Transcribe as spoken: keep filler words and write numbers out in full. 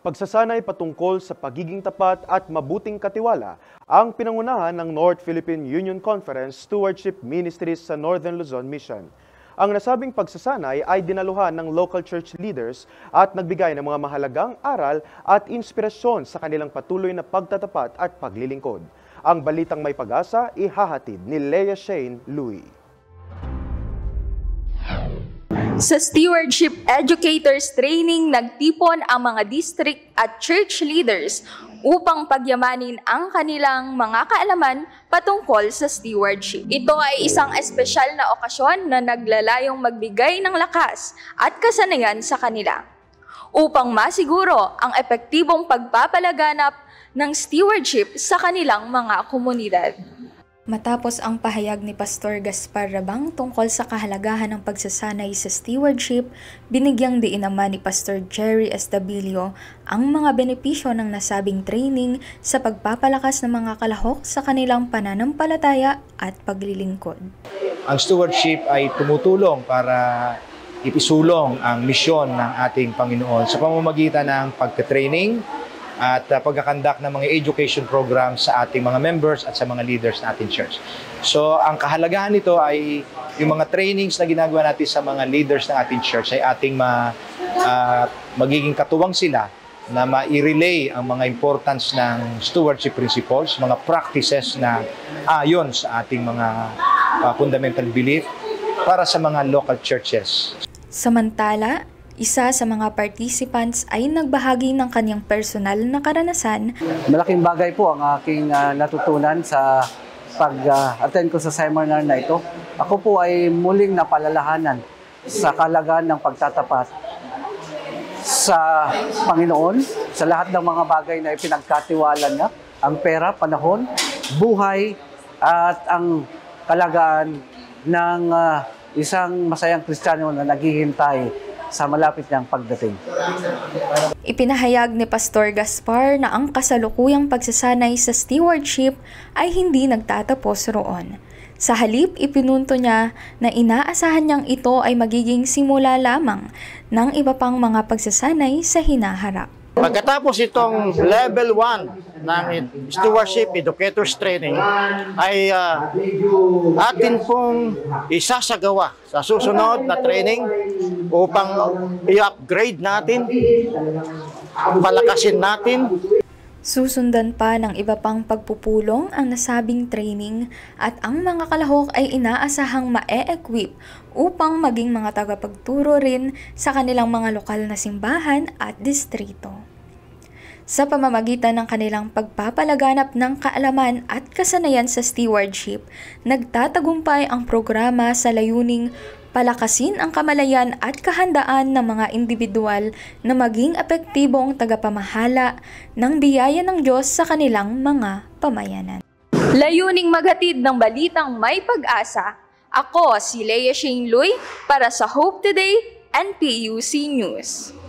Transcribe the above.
Pagsasanay patungkol sa pagiging tapat at mabuting katiwala ang pinangunahan ng North Philippine Union Conference Stewardship Ministries sa Northern Luzon Mission. Ang nasabing pagsasanay ay dinaluhan ng local church leaders at nagbigay ng mga mahalagang aral at inspirasyon sa kanilang patuloy na pagtatapat at paglilingkod. Ang balitang may pag-asa ihahatid ni Leia Shane Louie. Sa Stewardship Educators Training, nagtipon ang mga district at church leaders upang pagyamanin ang kanilang mga kaalaman patungkol sa stewardship. Ito ay isang espesyal na okasyon na naglalayong magbigay ng lakas at kasanayan sa kanila upang masiguro ang epektibong pagpapalaganap ng stewardship sa kanilang mga komunidad. Matapos ang pahayag ni Pastor Gaspar Rabang tungkol sa kahalagahan ng pagsasanay sa stewardship, binigyang diin naman ni Pastor Jerry Estabilio ang mga benepisyo ng nasabing training sa pagpapalakas ng mga kalahok sa kanilang pananampalataya at paglilingkod. Ang stewardship ay tumutulong para ipisulong ang misyon ng ating Panginoon sa pamamagitan ng pagka-training at uh, pagkakandak ng mga education programs sa ating mga members at sa mga leaders ng ating church. So, ang kahalagahan nito ay yung mga trainings na ginagawa natin sa mga leaders ng ating church ay ating ma, uh, magiging katuwang sila na ma-relay ang mga importance ng stewardship principles, mga practices na ayon sa ating mga uh, fundamental belief para sa mga local churches. Samantala, isa sa mga participants ay nagbahagi ng kanyang personal na karanasan. Malaking bagay po ang aking uh, natutunan sa pag-attend uh, ko sa seminar na ito. Ako po ay muling napalalahanan sa kalagahan ng pagtatapat sa Panginoon, sa lahat ng mga bagay na ipinagkatiwala niya, ang pera, panahon, buhay, at ang kalagahan ng uh, isang masayang Kristiyano na naghihintay sa malapit niyang pagdating. Ipinahayag ni Pastor Gaspar na ang kasalukuyang pagsasanay sa stewardship ay hindi nagtatapos roon. Sa halip, ipinunto niya na inaasahan niyang ito ay magiging simula lamang ng iba pang mga pagsasanay sa hinaharap. Pagkatapos itong level one ng Stewardship Educators Training ay uh, atin pong isasagawa sa susunod na training upang i-upgrade natin, palakasin natin. Susundan pa ng iba pang pagpupulong ang nasabing training at ang mga kalahok ay inaasahang ma-e-equip upang maging mga tagapagturo rin sa kanilang mga lokal na simbahan at distrito. Sa pamamagitan ng kanilang pagpapalaganap ng kaalaman at kasanayan sa stewardship, nagtatagumpay ang programa sa layuning palakasin ang kamalayan at kahandaan ng mga individual na maging epektibong tagapamahala ng biyaya ng Diyos sa kanilang mga pamayanan. Layuning maghatid ng balitang may pag-asa, ako si Leia Shane Louie para sa Hope Today N P U C News.